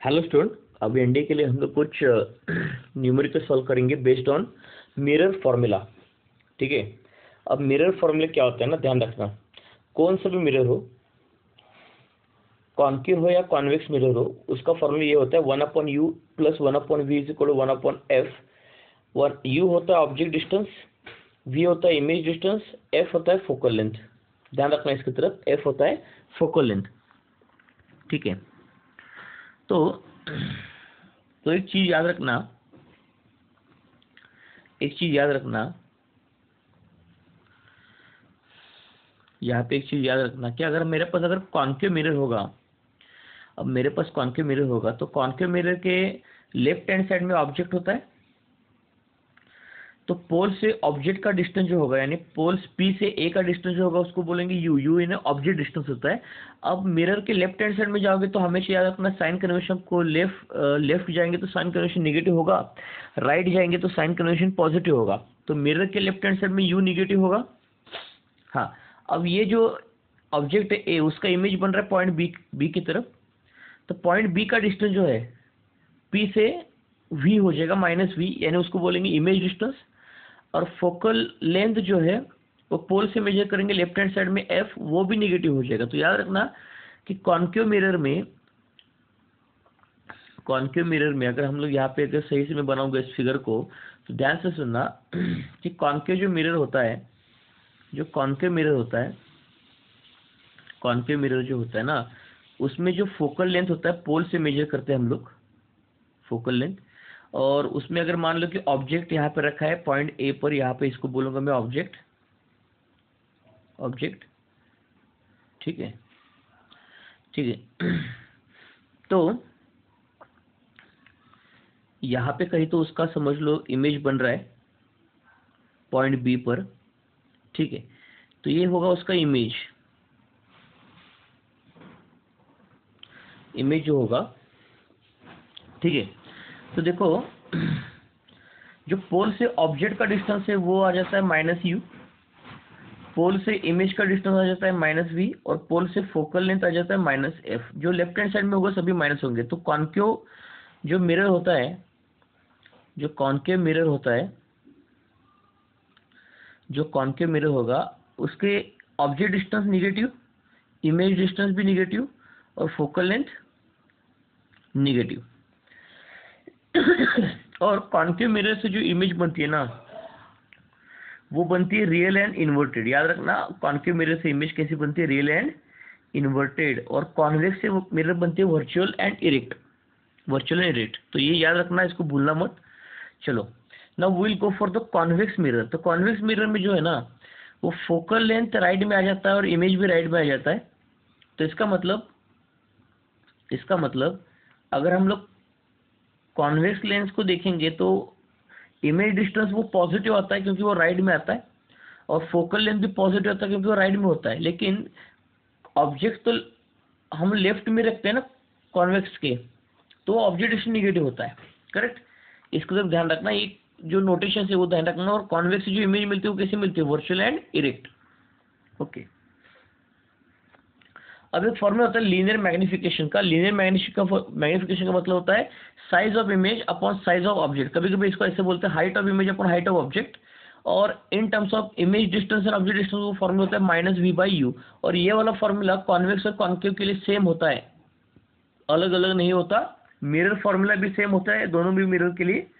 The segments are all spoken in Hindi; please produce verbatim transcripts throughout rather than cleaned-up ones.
हेलो स्टूडेंट, अब एनडीए के लिए हम लोग कुछ न्यूमेरिकल सॉल्व करेंगे बेस्ड ऑन मिरर फार्मूला। ठीक है। अब मिरर फार्मूला क्या होता है ना, ध्यान रखना। कौन सा भी मिरर हो, कॉन्केव हो या कॉन्वेक्स मिरर हो, उसका फार्मूला ये होता है one upon u plus one upon v is equal to one upon f. One u होता है ऑब्जेक्ट डिस्टेंस, वी होता है इमेज डिस्टेंस, एफ होता है फोकल लेंथ। ध्यान रखना इसकी तरफ, एफ होता है फोकल लेंथ। ठीक है। तो तो एक चीज याद रखना, एक चीज याद रखना यहाँ पे एक चीज याद रखना कि अगर मेरे पास अगर कॉन्केव मिरर होगा, अब मेरे पास कॉन्केव मिरर होगा तो कॉन्केव मिरर के लेफ्ट हैंड साइड में ऑब्जेक्ट होता है। तो पोल से ऑब्जेक्ट का डिस्टेंस जो होगा, यानी पोल्स पी से ए का डिस्टेंस जो होगा उसको बोलेंगे u. U in object distance होता है। अब मिरर के लेफ्ट हैंड साइड में जाओगे तो हमेशा याद रखना, साइन कन्वेंशन को लेफ्ट लेफ्ट जाएंगे तो साइन कन्वेंशन निगेटिव होगा, राइट जाएंगे तो साइन कन्वेंशन पॉजिटिव होगा। तो मिरर के लेफ्ट हैंड साइड में यू निगेटिव होगा। हाँ, अब ये जो ऑब्जेक्ट है ए, उसका इमेज बन रहा है पॉइंट बी बी की तरफ। तो पॉइंट बी का डिस्टेंस जो है पी से वी हो जाएगा माइनस वी, यानी उसको बोलेंगे इमेज डिस्टेंस। और फोकल लेंथ जो है वो पोल से मेजर करेंगे लेफ्ट हैंड साइड में एफ, वो भी निगेटिव हो जाएगा। तो याद रखना कि कॉन्केव मिरर में कॉन्केव मिरर में अगर हम लोग यहाँ पे अगर सही से मैं बनाऊंगा इस फिगर को तो ध्यान से सुनना कि कॉन्केव जो मिरर होता है, जो कॉन्केव मिरर होता है कॉन्केव मिरर जो होता है ना, उसमें जो फोकल लेंथ होता है पोल से मेजर करते हैं हम लोग फोकल लेंथ। और उसमें अगर मान लो कि ऑब्जेक्ट यहाँ पे रखा है पॉइंट ए पर, यहाँ पे इसको बोलूंगा मैं ऑब्जेक्ट ऑब्जेक्ट ठीक है, ठीक है। तो यहाँ पे कहीं तो उसका समझ लो इमेज बन रहा है पॉइंट बी पर। ठीक है। तो ये होगा उसका इमेज इमेज जो होगा। ठीक है। तो देखो, जो पोल से ऑब्जेक्ट का डिस्टेंस है वो आ जाता है माइनस यू, पोल से इमेज का डिस्टेंस आ जाता है माइनस वी, और पोल से फोकल लेंथ आ जाता है माइनस एफ। जो लेफ्ट हैंड साइड में होगा सभी माइनस होंगे। तो कॉन्केव जो मिरर होता है जो कॉन्केव मिरर होता है जो कॉन्केव मिरर होगा उसके object distance negative, image distance भी निगेटिव, और फोकल लेंथ निगेटिव। और कॉन्केव मिरर से जो इमेज बनती है ना, वो बनती है रियल एंड इन्वर्टेड। याद रखना, कॉन्केव मिरर से इमेज कैसी बनती है, रियल एंड इन्वर्टेड। और कॉन्वेक्स से मिरर बनती है virtual and erect virtual and erect. तो ये याद रखना, इसको भूलना मत। चलो, now we will go for the convex mirror. तो कॉन्वेक्स मिरर में जो है ना, वो फोकल लेंथ राइट में आ जाता है और इमेज भी राइट में आ जाता है। तो इसका मतलब इसका मतलब अगर हम लोग कॉन्वेक्स लेंस को देखेंगे तो इमेज डिस्टेंस वो पॉजिटिव आता है क्योंकि वो राइट में आता है, और फोकल लेंथ भी पॉजिटिव आता है क्योंकि वो राइट में होता है। लेकिन ऑब्जेक्ट तो हम लेफ्ट में रखते हैं ना कॉन्वेक्स के, तो ऑब्जेक्ट डिस्टेंस निगेटिव होता है। करेक्ट। इसको तो ध्यान रखना, ये जो नोटेशन है वो ध्यान रखना। और कॉन्वेक्स से जो इमेज मिलती है वो कैसे मिलती है, वर्चुअल एंड इरेक्ट। ओके। अब एक फॉर्मूला होता है लीनियर मैग्निफिकेशन का। लीनियर मैग्निफिकेशन का मतलब होता है size of image upon size of object. कभी कभी इसको ऐसे बोलते हैं height of image upon height of object. और in terms of image distance and object distance वो फॉर्मूला होता है माइनस वी बाई यू। और ये वाला फॉर्मूला कॉन्वेक्स और कॉन्केव के लिए सेम होता है, अलग अलग नहीं होता। मिरर फॉर्मूला भी सेम होता है दोनों भी मिरर के लिए।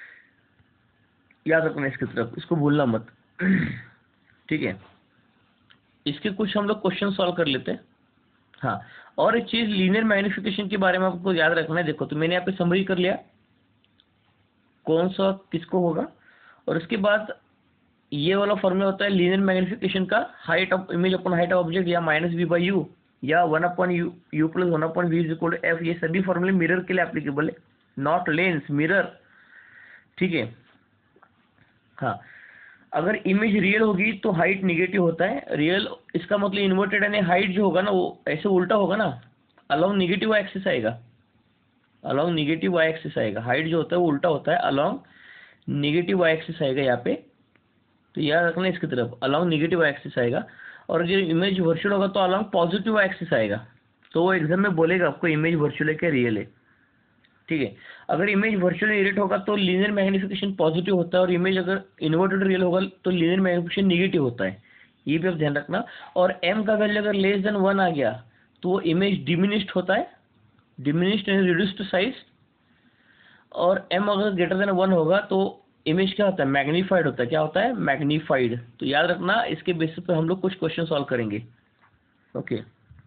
याद रखना इसकी तरफ, इसको भूलना मत। ठीक है। इसके कुछ हम लोग क्वेश्चन सॉल्व कर लेते हैं। हाँ, और एक चीज लीनियर मैग्निफिकेशन के बारे में आपको याद रखना है। देखो, तो मैंने यहाँ पे समरी कर लिया कौन सा किसको होगा। और उसके बाद ये वाला फॉर्मूला होता है लीनियर मैग्निफिकेशन का, height of image upon height of object, या माइनस वी बाई यू, या one upon u u plus one upon v is equal to f. ये सभी फॉर्मूले मिरर के लिए एप्लीकेबल है, नॉट लेंस, मिरर। ठीक है। हाँ, अगर इमेज रियल होगी तो हाइट निगेटिव होता है। रियल इसका मतलब इन्वर्टेड, यानी हाइट जो होगा ना वो ऐसे उल्टा होगा ना, अलोंग निगेटिव वाई एक्सिस आएगा, अलोंग निगेटिव वाई एक्सिस आएगा। हाइट जो होता है वो उल्टा होता है, अलोंग निगेटिव वाई एक्सिस आएगा यहाँ पे। तो याद रखना इसकी तरफ, अलोंग निगेटिव वाई एक्सिस आएगा। और अगर इमेज वर्चुअल होगा तो अलोंग पॉजिटिव वाई एक्सिस आएगा। तो वो एग्जाम में बोलेगा आपको इमेज वर्चुअल है क्या रियल है। ठीक है। अगर इमेज वर्चुअली इरेट होगा तो लीनियर मैग्निफिकेशन पॉजिटिव होता है, और इमेज अगर इन्वर्टेड रियल होगा तो लीनियर मैग्निफिकेशन नेगेटिव होता है, ये भी आप ध्यान रखना। और एम का वैल्यू अगर लेस देन वन आ गया तो वो इमेज डिमिनिश्ड होता है, डिमिनिश्ड एंड रिड्यूस्ड साइज। और एम अगर ग्रेटर देन वन होगा तो इमेज क्या होता है, मैग्नीफाइड होता है। क्या होता है, मैग्नीफाइड। तो याद रखना, इसके बेसिस पे हम लोग कुछ क्वेश्चन सॉल्व करेंगे। Okay,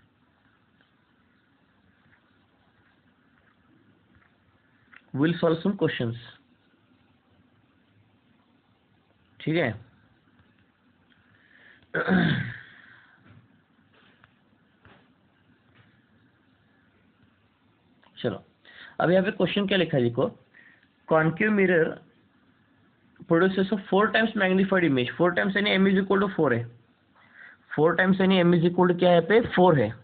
will solve some questions, ठीक है। चलो, अब यहाँ पे क्वेश्चन क्या लिखा है, देखो। Concave mirror produces of four times magnified image, four times यानी m is equal to four है, फोर टाइम्स यानी एम इज इक्वल टू क्या है पे फोर है,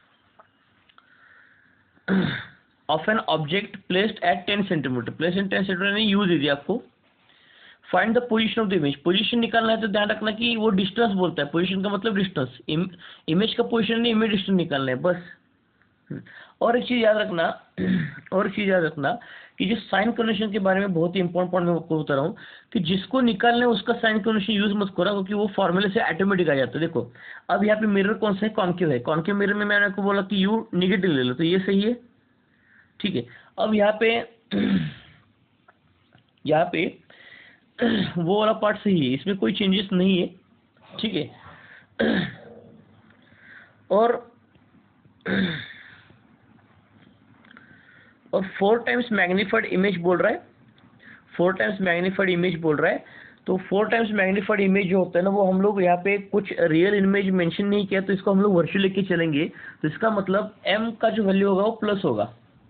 of an object placed at ten centimetre, place in ten centimetre यानी यू दे दिया आपको। Find the position of the image, position निकालना है तो ध्यान रखना कि वो डिस्टेंस बोलता है, पोजीशन का मतलब डिस्टेंस, इमेज का पोजीशन नहीं, इमेज डिस्टेंस निकालना है बस। और एक चीज याद रखना, और एक चीज याद रखना कि जो साइन कन्वेंशन के बारे में बहुत ही इंपॉर्टेंट पॉइंट मैं आपको बता रहा हूँ कि जिसको निकालना है उसका साइन कन्वेंशन यूज मत करो, क्योंकि वो फॉर्मूले से ऑटोमेटिक आ जाता है। देखो अब यहाँ पे मिरर कौन सा है, कॉन्केव है। कॉन्केव मिरर में मैंने आपको बोला कि यू निगेटिव ले लो, तो ये सही है, ठीक है। अब यहाँ पे यहाँ पे वो वाला पार्ट सही है, इसमें कोई चेंजेस नहीं है, ठीक है। और और फोर टाइम्स मैग्नीफाइड इमेज बोल रहा है, फोर टाइम्स मैग्नीफाइड इमेज बोल रहा है। तो फोर टाइम्स मैग्नीफाइड इमेज जो होता है ना, वो हम लोग यहाँ पे कुछ रियल इमेज मेंशन नहीं किया, तो इसको हम लोग वर्चुअल लेके चलेंगे। तो इसका मतलब m का जो वैल्यू होगा वो प्लस होगा।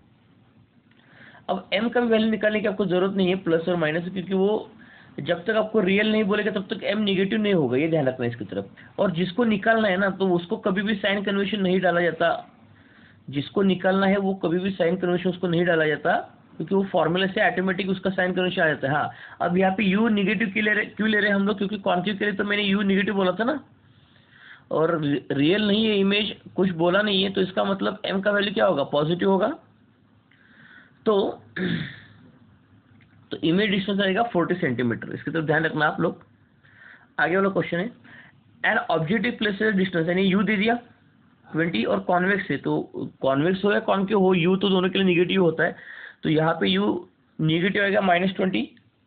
अब m का भी वैल्यू निकालने की आपको जरूरत नहीं है, प्लस और माइनस, क्योंकि वो जब तक आपको रियल नहीं बोलेगा तब तक m निगेटिव नहीं होगा, ये ध्यान रखना इसकी तरफ। और जिसको निकालना है ना, तो उसको कभी भी साइन कन्वेंशन नहीं डाला जाता, जिसको निकालना है वो कभी भी साइन कन्वेंशन उसको नहीं डाला जाता, क्योंकि वो फॉर्मूले से ऑटोमेटिक उसका साइन कन्वेंशन आ जाता है। हाँ, अब यहाँ पे u निगेटिव क्यों ले रहे क्यों ले रहे हैं हम लोग, क्योंकि कॉन्केव के लिए तो मैंने u निगेटिव बोला था ना, और रियल नहीं है इमेज, कुछ बोला नहीं है, तो इसका मतलब m का वैल्यू क्या होगा, पॉजिटिव होगा। तो तो इमेज डिस्टेंस आएगा फोर्टी सेंटीमीटर, इसकी तरफ ध्यान रखना आप लोग। आगे वाला क्वेश्चन है, एन ऑब्जेक्टिव प्लेसेस डिस्टेंस, यानी u दे दिया ट्वेंटी, और कॉन्वेक्स है, तो कॉन्वेक्स हो या कॉन्केव हो, u तो दोनों के लिए निगेटिव होता है, तो यहाँ पे u निगेटिव आएगा माइनस ट्वेंटी।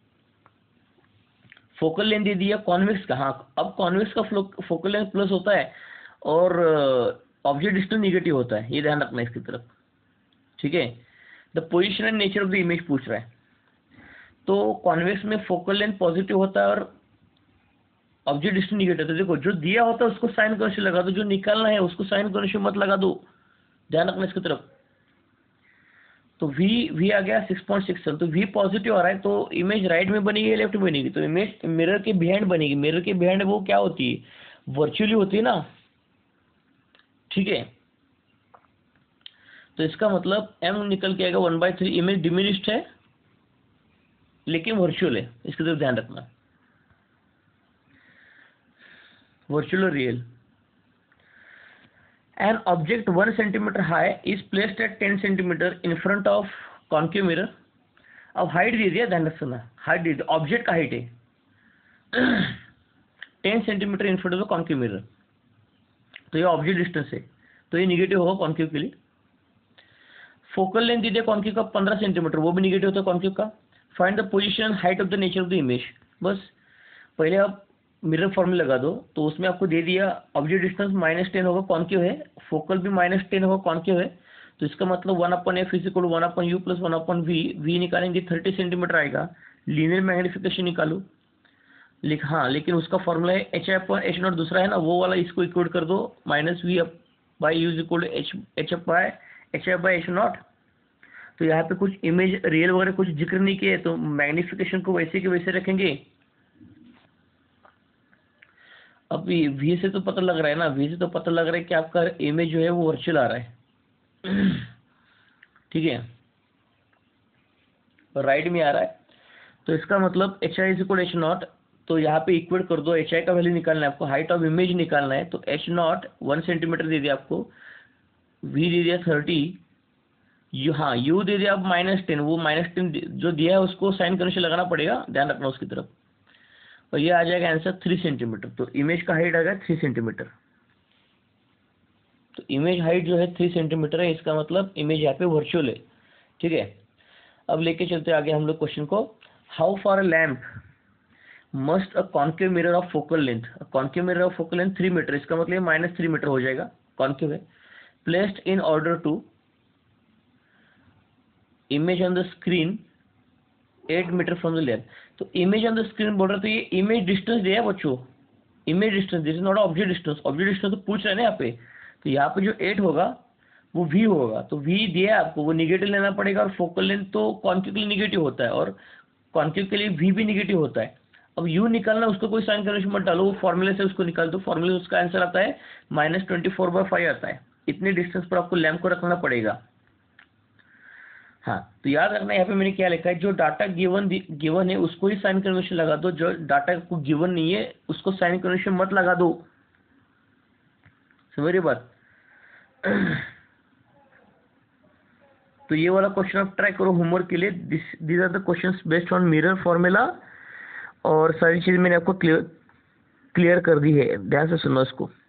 फोकल लेंथ दे दिया कॉन्वेक्स का, हाँ अब कॉन्वेक्स का फोकल लेंथ प्लस होता है और ऑब्जेक्ट डिस्टेंस निगेटिव होता है, ये ध्यान रखना इसकी तरफ, ठीक है। The position and nature of the image पूछ रहा है, तो कॉन्वेक्स में फोकल लेंथ पॉजिटिव होता है और ऑब्जेक्ट डिस्टेंस निगेटिव होता है। देखो जो दिया होता है उसको साइन कन्वेंशन लगा दो, जो निकालना है उसको साइन कन्वेंशन मत लगा दो, ध्यान रखना इसकी तरफ। तो v v आ गया सिक्स पॉइंट सिक्स सेवन, तो v पॉजिटिव आ रहा है, तो इमेज राइट में बनेगी या लेफ्ट में बनेगी, तो इमेज मिरर के बिहाइंड बनेगी। मिरर के बिहाइंड वो क्या होती है, वर्चुअली होती है ना, ठीक है। तो इसका मतलब m निकल के आएगा one by three, image diminished है लेकिन वर्चुअल है, इसकी तरफ ध्यान रखना, वर्चुअल और real. An object one centimeter high is placed at ten centimeter in front of concave mirror. अब हाइट दे दिया, ध्यान रखना, हाइट दे दिया, ऑब्जेक्ट का हाइट है ten centimetre in front of concave mirror, तो ये ऑब्जेक्ट डिस्टेंस है, तो ये निगेटिव होगा कॉन्केव के लिए। फोकल लेंथ दे दिया कॉन्केव का पंद्रह सेंटीमीटर, वो भी निगेटिव होता है कॉन्केव का। Find the position height of the nature of the image, बस पहले आप मिरर फॉर्मूला लगा दो, तो उसमें आपको दे दिया ऑब्जेक्ट डिस्टेंस माइनस टेन होगा, कॉन्केव है, फोकल भी माइनस टेन होगा, कॉन्केव है, तो इसका मतलब one upon f is equal one upon u plus one upon v, v निकालेंगे थर्टी सेंटीमीटर आएगा। लीनियर मैग्निफिकेशन निकालो, लिख हाँ, लेकिन उसका फॉर्मूला है h i upon h naught, दूसरा है ना वो वाला, इसको इक्वेट कर दो, minus v up by u is equal to H H up by h i by h naught. तो यहाँ पे कुछ इमेज रियल वगैरह कुछ जिक्र नहीं किया, तो मैग्निफिकेशन को वैसे के वैसे रखेंगे। अब वी से तो पता लग रहा है ना, वी से तो पता लग रहा है कि आपका इमेज जो है वो वर्चुअल आ रहा है, ठीक है, और राइट में आ रहा है, तो इसका मतलब h i is equal h naught, तो यहाँ पे इक्वेट कर दो, एच आई का वैल्यू निकालना है आपको, हाइट ऑफ इमेज निकालना है, तो एच नॉट वन सेंटीमीटर दे दिया आपको, वी दे दिया थर्टी, यू हाँ यू दे दिया, अब माइनस टेन, वो माइनस टेन जो दिया है उसको साइन कन्वेंशन लगाना पड़ेगा, ध्यान रखना उसकी तरफ। और ये आ जाएगा आंसर थ्री सेंटीमीटर। तो इमेज का हाइट आ गया थ्री सेंटीमीटर। तो इमेज हाइट जो है थ्री सेंटीमीटर है, इसका मतलब इमेज यहाँ पे वर्चुअल है, ठीक है। अब लेके चलते आगे हम लोग क्वेश्चन को। How far a lamp must a concave mirror of focal length, concave mirror of focal length three metre, इसका मतलब माइनस थ्री मीटर हो जाएगा, कॉन्केव है। Placed in order to image on the screen at metre from the lamp. तो इमेज ऑन द स्क्रीन बोल रहा, तो ये इमेज डिस्टेंस दिया है बच्चों, image distance, this is not object distance. Object distance तो पूछ रहे हैं ना यहाँ पे, तो यहाँ पे जो एट होगा वो वी होगा, तो वी दिया है आपको, वो निगेटिव लेना पड़ेगा। और फोकल लेंथ तो कॉन्केव के लिए निगेटिव होता है और कॉन्केव के लिए वी भी निगेटिव होता है। अब यू निकालना, उसको कोई साइन कन्वेंशन मत डालो, वो फॉर्मूले से उसको निकाल दो, फॉर्मूले से उसका आंसर आता है minus twenty four by five आता है। इतने डिस्टेंस पर आपको लैम्प को रखना पड़ेगा। हाँ, तो याद रखना यहाँ पे मैंने क्या लिखा है, जो डाटा गिवन गिवन है उसको ही साइन कन्वेंशन लगा दो, जो डाटा को गिवन नहीं है उसको साइन कन्वेंशन मत लगा दो, समझ रही बात। तो ये वाला क्वेश्चन आप ट्राई करो होमवर्क के लिए। This these are the questions based on mirror formula, और सारी चीज मैंने आपको क्लियर क्लियर कर दी है, ध्यान से सुनो इसको।